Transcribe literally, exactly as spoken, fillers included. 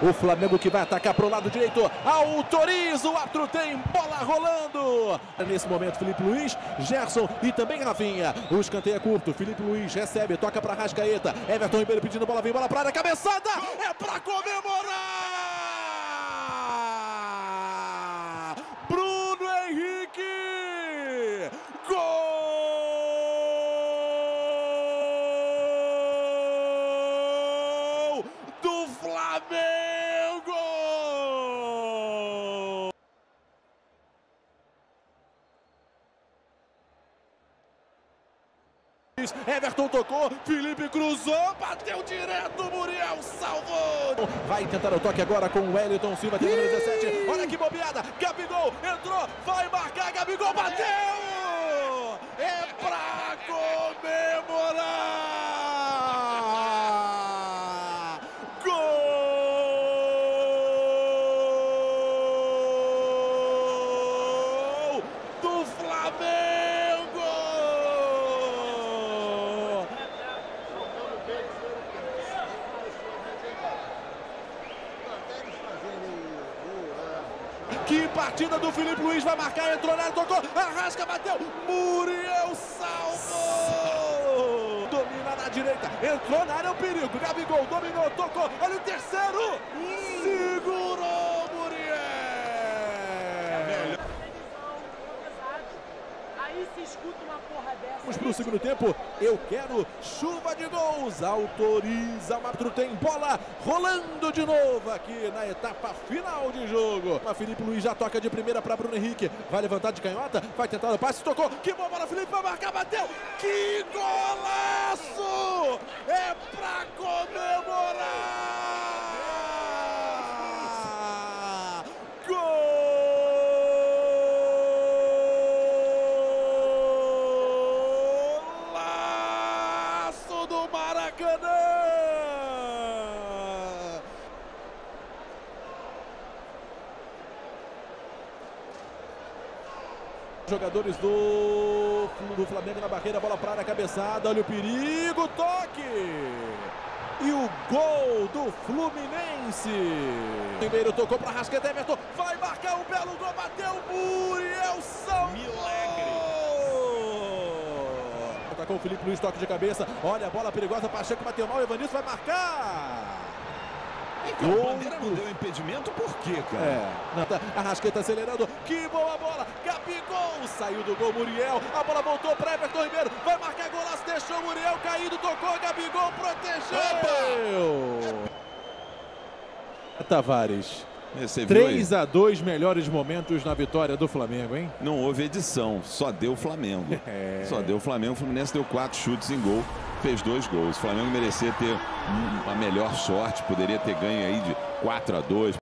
O Flamengo que vai atacar para o lado direito. Autoriza, o árbitro tem bola rolando. Nesse momento, Filipe Luís, Gerson e também Rafinha. O escanteio é curto. Filipe Luís recebe, toca para Arrascaeta. Everton Ribeiro pedindo bola, vem bola para a área. Cabeçada! É para comemorar! Bruno Henrique! Gol do Flamengo! Everton tocou, Felipe cruzou, bateu direto, Muriel salvou. Vai tentar o toque agora com o Wellington Silva, tem número dezessete. Olha que bobeada, Gabigol entrou, vai marcar, Gabigol bateu! É pra comemorar! Gol do Flamengo! Que partida do Filipe Luís, vai marcar, entrou na área, tocou, Arrasca, bateu, Muriel salvou! Domina na direita, entrou na área, é o perigo, Gabigol dominou, tocou, olha o terceiro! Segurou Muriel! Aí se escuta uma porra dessa. Vamos para o segundo tempo, eu quero chuva de gols, autoriza, o árbitro tem bola rolando de novo aqui na etapa final de jogo. A Filipe Luís já toca de primeira para Bruno Henrique, vai levantar de canhota, vai tentar o passe, tocou, que boa bola, Filipe vai marcar, bateu, que golaço! É pra comemorar! Gol! Do Maracanã! Jogadores do, do Flamengo na barreira, bola para a cabeçada, olha o perigo, toque! E o gol do Fluminense. Ribeiro tocou para Arrascaeta, Everton vai marcar um belo gol, bateu Muriel salvou! Milagre! Com o Filipe Luís, toque de cabeça, olha a bola perigosa, Pacheco bateu mal, Evanilson vai marcar! A bandeira não deu impedimento, por quê, cara? É, Arrascaeta acelerando, que boa bola, Gabigol, saiu do gol, Muriel, a bola voltou para Everton Ribeiro, vai marcar golaço, deixou o Muriel caído, tocou, Gabigol protegeu! Opa! Tavares. três a dois, melhores momentos na vitória do Flamengo, hein? Não houve edição, só deu Flamengo. É. Só deu Flamengo, o Fluminense deu quatro chutes em gol, fez dois gols. O Flamengo merecia ter uma melhor sorte, poderia ter ganho aí de quatro a dois.